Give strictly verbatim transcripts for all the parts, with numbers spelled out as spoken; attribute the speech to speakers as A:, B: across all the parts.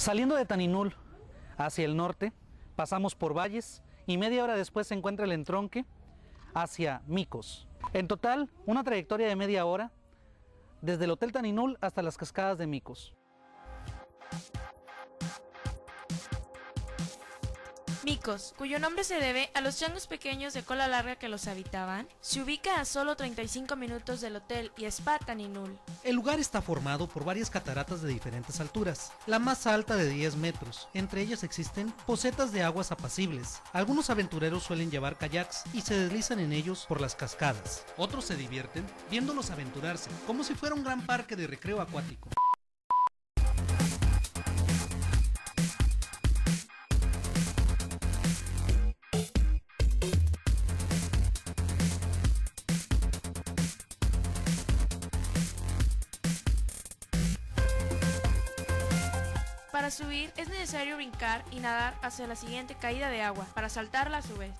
A: Saliendo de Taninul hacia el norte, pasamos por Valles y media hora después se encuentra el entronque hacia Micos. En total, una trayectoria de media hora desde el Hotel Taninul hasta las cascadas de Micos.
B: Micos, cuyo nombre se debe a los changos pequeños de cola larga que los habitaban, se ubica a solo treinta y cinco minutos del Hotel y Spa Taninul.
C: El lugar está formado por varias cataratas de diferentes alturas, la más alta de diez metros. Entre ellas existen pocetas de aguas apacibles. Algunos aventureros suelen llevar kayaks y se deslizan en ellos por las cascadas. Otros se divierten viéndolos aventurarse, como si fuera un gran parque de recreo acuático.
B: Para subir es necesario brincar y nadar hacia la siguiente caída de agua, para saltarla a su vez.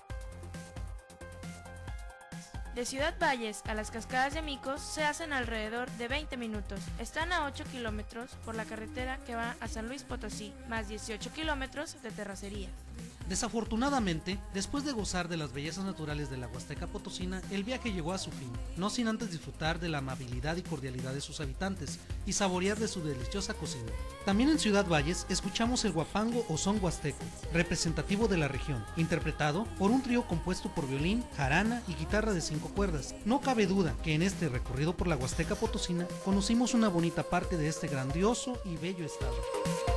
B: De Ciudad Valles a las cascadas de Micos se hacen alrededor de veinte minutos. Están a ocho kilómetros por la carretera que va a San Luis Potosí, más dieciocho kilómetros de terracería.
C: Desafortunadamente, después de gozar de las bellezas naturales de la Huasteca Potosina, el viaje llegó a su fin, no sin antes disfrutar de la amabilidad y cordialidad de sus habitantes y saborear de su deliciosa cocina. También en Ciudad Valles escuchamos el huapango o son huasteco, representativo de la región, interpretado por un trío compuesto por violín, jarana y guitarra de cinco cuerdas. No cabe duda que en este recorrido por la Huasteca Potosina conocimos una bonita parte de este grandioso y bello estado.